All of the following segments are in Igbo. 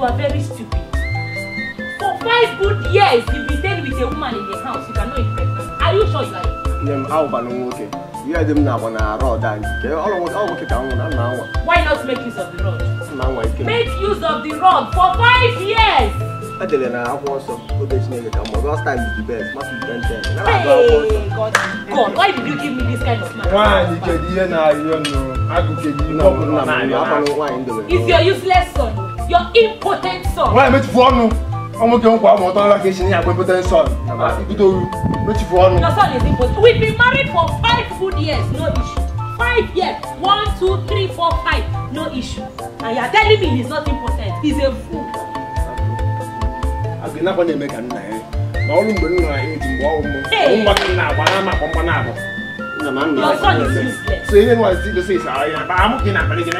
are very stupid. For 5 good years, you've been staying with a woman in the house. You cannot impress. Are you sure you are? Okay. You are them now on a road and why not make use of the rod? Make use of the rod for 5 years. I tell you now, I want some good nigga. Last time is the best. Must be 10. Hey, God, why did you give me this kind of man? Why you get here now? You know, I could get you. No, it's your useless son, your impotent son. Why make fun? I'm going to go on vacation. I'm going to put son. Your son is impotent. We've been married for 5 good years, no issue. 5 years. 1, 2, 3, 4, 5, no issue. And you're telling me he's not impotent. He's a fool. I'm not going to make a name. Your son is useless. So you know what to say? I'm looking at it.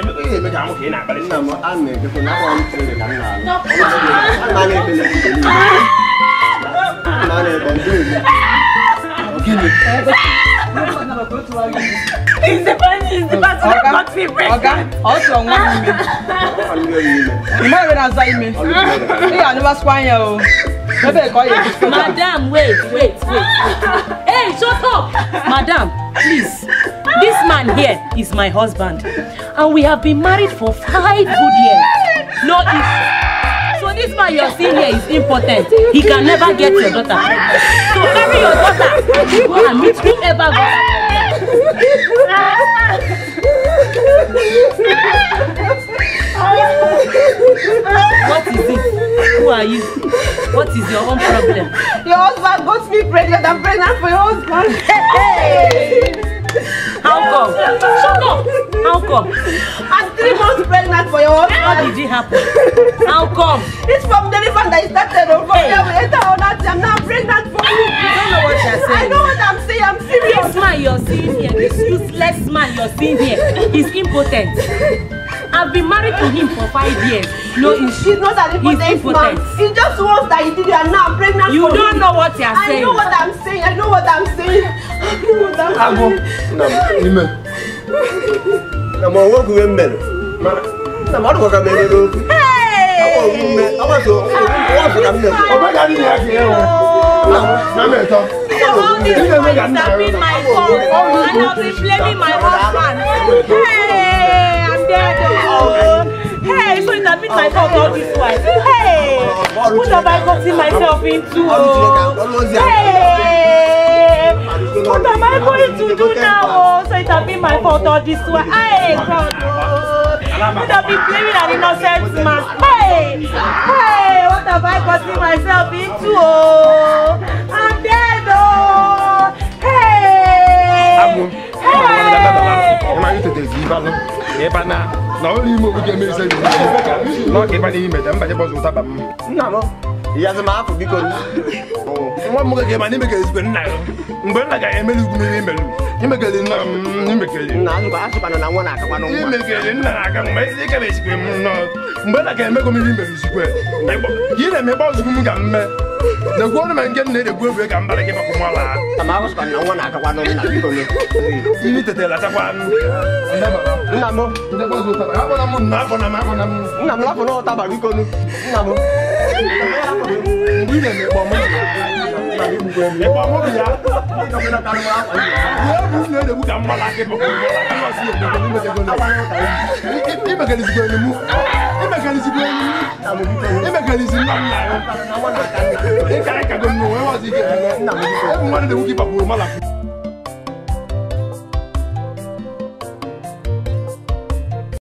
It's the person that got me pregnant. Also, you might have answered me. I never swine you. Madam, wait. Hey, shut up! Madam, please. This man here is my husband. And we have been married for 5 good years. No issue. So this man you're seeing here is impotent. He can never get your daughter pregnant. So marry your daughter. Go and meet whoever got her What is it? Who are you? What is your own problem? Your husband got me pregnant. I'm pregnant for your husband. Hey! How come? Shut up! How come? I'm 3 months pregnant for your husband. How did it happen? How come? It's from the river that I started over. I'm now pregnant for you. You don't know what you're saying. I know what I'm saying. I'm serious. This man you're seeing here, this useless man you're seeing here, is impotent. I've been married to him for 5 years. No issue. He's not an impotent man. It's just once that he did it and now I'm pregnant for him. You don't know what you're saying. I know what I'm saying. I know what I'm saying. Hey, so it has been my fault all this while. Hey, what have I gotten myself into? Hey, what am I going to do now? So it has been my fault all this while. Hey, God, what have been blaming an innocent man? Hey, what have I gotten myself into? I'm dead, oh. Hey. No, you move with your minister. Not if I need them, but it was with them. No, he has a map because one more game, I never get his gun now. But like I am a little bit, you make it in none, but I want to make it in. I can make it but I can make a million square. You let me boss whom can make the woman getting it a good break and back up from all that. I'm always going to want to one. You need to tell us one. I'm